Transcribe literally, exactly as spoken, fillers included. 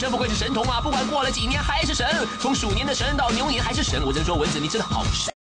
真不愧是神童啊！不管过了几年还是神，从鼠年的神到牛年还是神，我真说蚊子你真的好神。